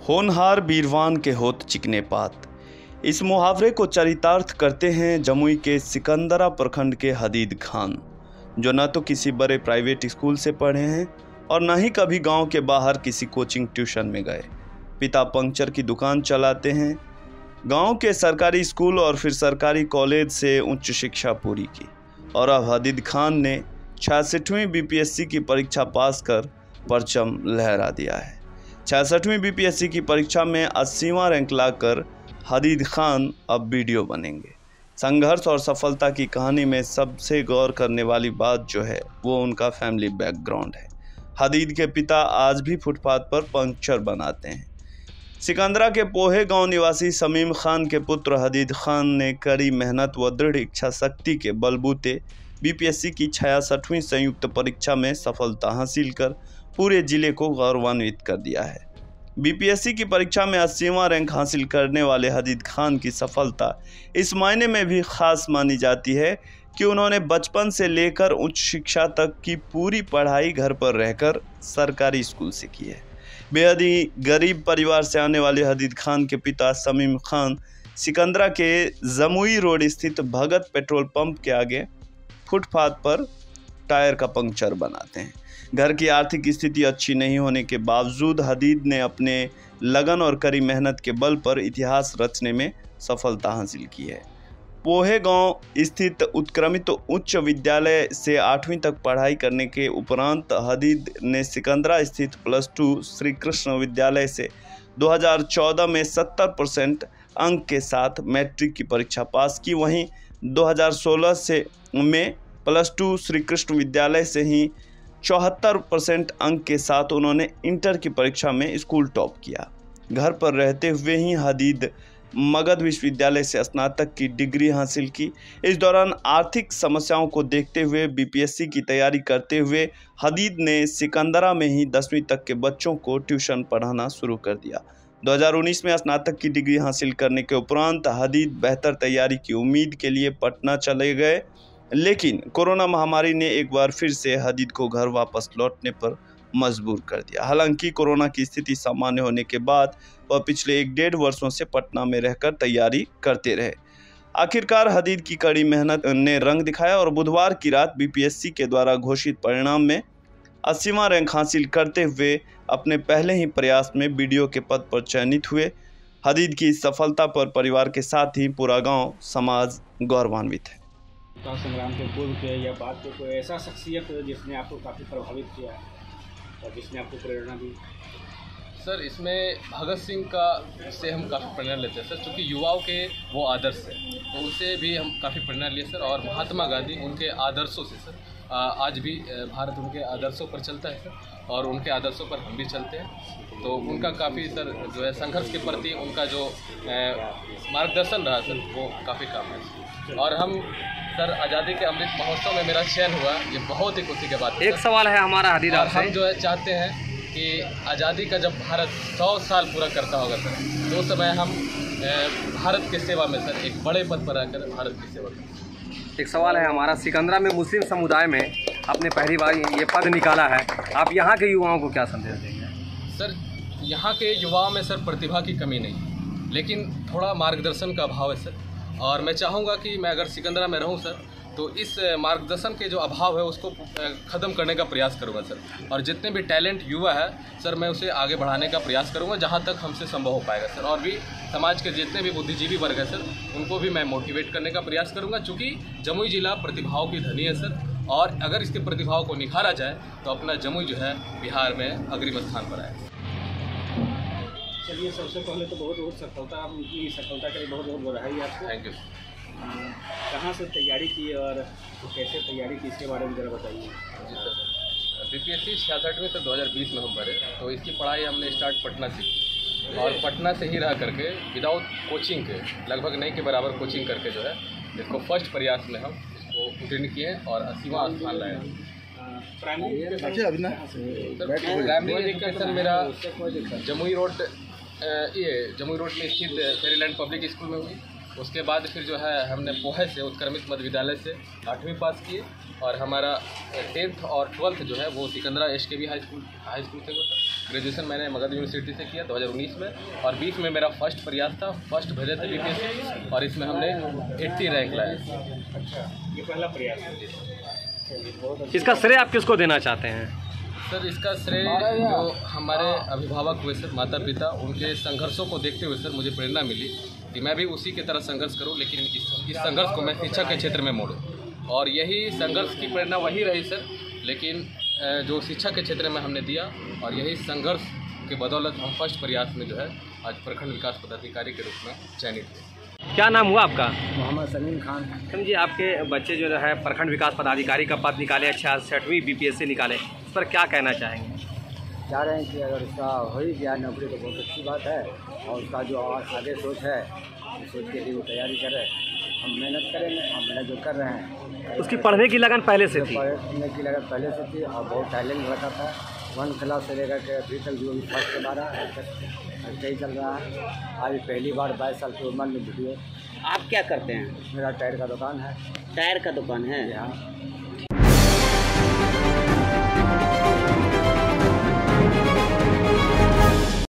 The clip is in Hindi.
होनहार बीरवान के होत चिकने पात। इस मुहावरे को चरितार्थ करते हैं जमुई के सिकंदरा प्रखंड के हदीद खान, जो न तो किसी बड़े प्राइवेट स्कूल से पढ़े हैं और न ही कभी गांव के बाहर किसी कोचिंग ट्यूशन में गए। पिता पंक्चर की दुकान चलाते हैं। गांव के सरकारी स्कूल और फिर सरकारी कॉलेज से उच्च शिक्षा पूरी की और अब हदीद खान ने 66वीं बीपीएससी की परीक्षा पास कर परचम लहरा दिया है। 66वीं बीपीएससी की परीक्षा में 80वां रैंक लाकर हदीद खान अब वीडियो बनेंगे। संघर्ष और सफलता की कहानी में सबसे गौर करने वाली बात जो है वो उनका फैमिली बैकग्राउंड है। हदीद के पिता आज भी फुटपाथ पर पंक्चर बनाते हैं। सिकंदरा के पोहे गांव निवासी समीम खान के पुत्र हदीद खान ने कड़ी मेहनत व दृढ़ इच्छा शक्ति के बलबूते बीपीएससी की 66वीं संयुक्त परीक्षा में सफलता हासिल कर पूरे जिले को गौरवान्वित कर दिया है। बीपीएससी की परीक्षा में 80वां रैंक हासिल करने वाले हदीद खान की सफलता इस मायने में भी खास मानी जाती है कि उन्होंने बचपन से लेकर उच्च शिक्षा तक की पूरी पढ़ाई घर पर रहकर सरकारी स्कूल से की है। बेहद ही गरीब परिवार से आने वाले हदीद खान के पिता समीम खान सिकंदरा के जमुई रोड स्थित भगत पेट्रोल पंप के आगे फुटपाथ पर टायर का पंक्चर बनाते हैं। घर की आर्थिक स्थिति अच्छी नहीं होने के बावजूद हदीद ने अपने लगन और कड़ी मेहनत के बल पर इतिहास रचने में सफलता हासिल की है। पोहे गांव स्थित उत्क्रमित उच्च विद्यालय से 8वीं तक पढ़ाई करने के उपरांत हदीद ने सिकंदरा स्थित +2 श्री कृष्ण विद्यालय से 2014 में 70% अंक के साथ मैट्रिक की परीक्षा पास की। वहीं 2016 में +2 श्री कृष्ण विद्यालय से ही 74% अंक के साथ उन्होंने इंटर की परीक्षा में स्कूल टॉप किया। घर पर रहते हुए ही हदीद मगध विश्वविद्यालय से स्नातक की डिग्री हासिल की। इस दौरान आर्थिक समस्याओं को देखते हुए बीपीएससी की तैयारी करते हुए हदीद ने सिकंदरा में ही 10वीं तक के बच्चों को ट्यूशन पढ़ाना शुरू कर दिया। 2019 में स्नातक की डिग्री हासिल करने के उपरांत हदीद बेहतर तैयारी की उम्मीद के लिए पटना चले गए, लेकिन कोरोना महामारी ने एक बार फिर से हदीद को घर वापस लौटने पर मजबूर कर दिया। हालांकि कोरोना की स्थिति सामान्य होने के बाद वह पिछले 1-1.5 वर्षों से पटना में रहकर तैयारी करते रहे। आखिरकार हदीद की कड़ी मेहनत ने रंग दिखाया और बुधवार की रात बीपीएससी के द्वारा घोषित परिणाम में 80वां रैंक हासिल करते हुए अपने पहले ही प्रयास में बीडीओ के पद पर चयनित हुए। हदीद की इस सफलता पर परिवार के साथ ही पूरा गाँव समाज गौरवान्वित है। संग्राम के पूर्व के या बाद के कोई ऐसा शख्सियत जिसने आपको काफ़ी प्रभावित किया और जिसने आपको प्रेरणा दी? सर, इसमें भगत सिंह का से हम काफ़ी प्रेरणा लेते हैं सर, क्योंकि युवाओं के वो आदर्श है, तो उनसे भी हम काफ़ी प्रेरणा लिए सर। और महात्मा गांधी उनके आदर्शों से सर, आज भी भारत उनके आदर्शों पर चलता है सर, और उनके आदर्शों पर हम भी चलते हैं। तो उनका काफ़ी सर जो है संघर्ष के प्रति उनका जो मार्गदर्शन रहा सर, वो काफ़ी काम है। और हम सर आज़ादी के अमृत महोत्सव में मेरा चयन हुआ, ये बहुत ही खुशी के बात है। एक सवाल है हमारा हदीद आपसे, हम जो है चाहते हैं कि आज़ादी का जब भारत 100 साल पूरा करता होगा सर, तो उस समय हम भारत के सेवा में सर एक बड़े पद पर आकर भारत की सेवा करें। एक सवाल है हमारा, सिकंदरा में मुस्लिम समुदाय में आपने पहली बार ये पद निकाला है, आप यहाँ के युवाओं को क्या संदेश देंगे? सर, यहाँ के युवाओं में सर प्रतिभा की कमी नहीं, लेकिन थोड़ा मार्गदर्शन का अभाव है सर। और मैं चाहूँगा कि मैं अगर सिकंदरा में रहूँ सर, तो इस मार्गदर्शन के जो अभाव है उसको ख़त्म करने का प्रयास करूँगा सर। और जितने भी टैलेंट युवा है सर, मैं उसे आगे बढ़ाने का प्रयास करूँगा जहाँ तक हमसे संभव हो पाएगा सर। और भी समाज के जितने भी बुद्धिजीवी वर्ग है सर, उनको भी मैं मोटिवेट करने का प्रयास करूँगा, चूँकि जमुई जिला प्रतिभाओं की धनी है सर। और अगर इसके प्रतिभाओं को निखारा जाए तो अपना जमुई जो है बिहार में अग्रिम स्थान पर आए। चलिए, सबसे पहले तो बहुत बहुत सफलता, उनकी सफलता के लिए बहुत बहुत बधाई आपको। Thank you. कहाँ से तैयारी की और कैसे तैयारी की, इसके बारे में ज़रा बताइए। जी सर, बीपीएससी 66वीं से 2020 में हम भरे, तो इसकी पढ़ाई हमने स्टार्ट पटना से की और पटना से ही रह करके विदाउट कोचिंग के लगभग नहीं के बराबर कोचिंग करके जो है इसको फर्स्ट प्रयास में हम इसको उत्तीर्ण किए और 80वां स्थान लाए। प्राइमरी एजुकेशन मेरा जमुई रोड में स्थित फेरीलैंड पब्लिक स्कूल में हुई। उसके बाद फिर जो है हमने पोहे से उत्क्रमित मध्य विद्यालय से 8वीं पास किए और हमारा 10th और 12th जो है वो सिकंदरा एसकेवी हाई स्कूल से हुआ था। ग्रेजुएशन मैंने मगध यूनिवर्सिटी से किया 2019 में, और 20 में मेरा फर्स्ट प्रयास था, फर्स्ट भेजे थे BPSC, और इसमें हमने 80 रैंक लाया। अच्छा, ये पहला प्रयास है। इसका श्रेय आप किसको देना चाहते हैं? सर इसका श्रेय जो हमारे अभिभावक हुए सर, माता पिता, उनके संघर्षों को देखते हुए सर मुझे प्रेरणा मिली कि मैं भी उसी की तरह संघर्ष करूं, लेकिन इस संघर्ष को मैं शिक्षा के क्षेत्र में मोड़ूं। और यही संघर्ष की प्रेरणा वही रही सर, लेकिन जो शिक्षा के क्षेत्र में हमने दिया, और यही संघर्ष के बदौलत हम फर्स्ट प्रयास में जो है आज प्रखंड विकास पदाधिकारी के रूप में चयनित हुए। क्या नाम हुआ आपका? मोहम्मद सलीम खान। समझिए, आपके बच्चे जो है प्रखंड विकास पदाधिकारी का पद निकाले, 66वीं BPSC निकाले, इस पर क्या कहना चाहेंगे? चाह रहे हैं कि अगर उसका हो ही गया नौकरी तो बहुत अच्छी बात है, और उसका जो आगे सोच है उस सोच के लिए वो तैयारी करे। हम मेहनत करेंगे, हम मेहनत जो कर रहे हैं। उसकी पढ़ने की लगन पहले से थी? पढ़ने की लगन पहले से थी, और बहुत टैलेंट रखा था। 1 क्लास से लेकर के अभी तक जो भी फर्स्ट से 12 ऐसे ही चल रहा है। आज पहली बार 22 साल की उम्र में वीडियो। आप क्या करते हैं? मेरा टायर का दुकान है। टायर का दुकान है? यहाँ